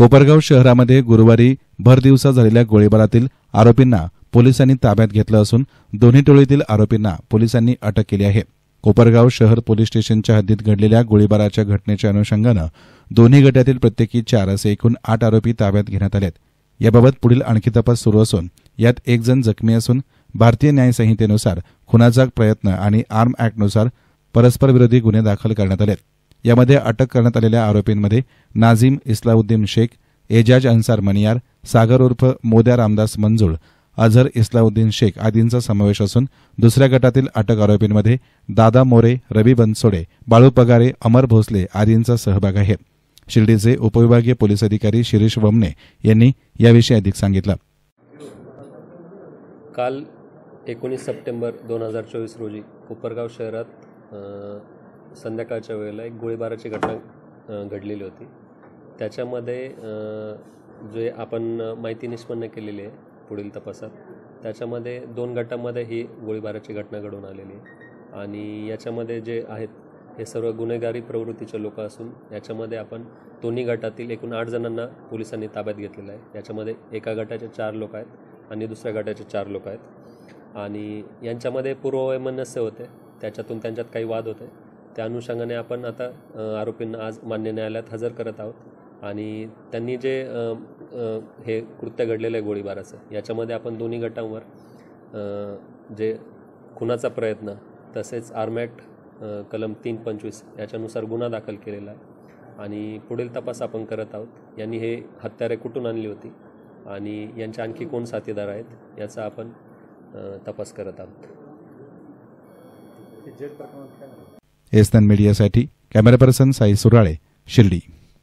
कोपरगाव शहरामध्ये गुरुवारी भरदिवसा झालेल्या गोळीबारातील आरोपींना पोलिसांनी ताब्यात घेतलं असून दोन्ही टोळीतील आरोपींना पोलिसांनी अटक केली आहे। कोपरगाव शहर पोलीस स्टेशनच्या हद्दीत घडलेल्या गोळीबाराच्या घटनेच्या अनुषंगानं दोन्ही गटातील प्रत्येकी 4 असे एकूण 8 आरोपी ताब्यात घेण्यात आलेत। याबाबत पुढील आणखी तपास सुरू असून यात एक जण जखमी असून भारतीय न्याय संहितेनुसार खुनाचा प्रयत्न आणि आर्म ॲक्टनुसार परस्पर विरोधी गुन्हे दाखल करण्यात आलेत। यामध्ये अटक करण्यात आलेल्या आरोपींमध्ये नाझीम इस्लाउद्दीन शेख, एजाज अन्सार मनियार, सागर उर्फ मोद्या रामदास मंजुळ, अझर इस्लाउद्दीन शेख आदींचा समावेश असून दुसऱ्या गटातील अटक आरोपींमध्ये दादा मोरे, रवी बनसोडे, बाळू पगारे, अमर भोसले आदींचा सहभाग आहे। शिर्डीचे उपविभागीय पोलीस अधिकारी शिरीष वमने यांनी याविषयी अधिक सांगितलं। काल 19 सप्टेंबर 2024 रोजी कोपरगाव शहरात संध्याकाळच्या वेळेला एक गोळीबाराची घटना घडलेली होती। त्याच्यामध्ये जे आपण माहिती निष्पन्न केलेली आहे पुढील तपासात, त्याच्यामध्ये 2 गटांमध्ये ही गोळीबाराची घटना घडून आलेली आहे आणि याच्यामध्ये जे आहेत हे सर्व गुन्हेगारी प्रवृत्तीचे लोक असून याच्यामध्ये आपण दोन्ही गटातील एकूण 8 जणांना पोलिसांनी ताब्यात घेतलेलं आहे। याच्यामध्ये एका गटाचे 4 लोक आहेत आणि दुसऱ्या गटाचे 4 लोक आहेत आणि यांच्यामध्ये पूर्ववैमनस्य होते, त्याच्यातून त्यांच्यात काही वाद होते। त्या अनुषंगाने आपण आता आरोपींना आज मान्य न्यायालयात हजर करत आहोत आणि त्यांनी जे हे कृत्य घडलेलं आहे गोळीबाराचं, याच्यामध्ये आपण दोन्ही गटांवर जे खुनाचा प्रयत्न तसेच आर्म ॲक्ट कलम 325 याच्यानुसार गुन्हा दाखल केलेला आहे आणि पुढील तपास आपण करत आहोत। यांनी हे हत्यारे कुठून आणली होती आणि यांचे आणखी कोण साथीदार आहेत याचा आपण तपास करत आहोत। एसएन मीडियासाठी कॅमेरा पर्सन साई सुराळे, शिर्डी।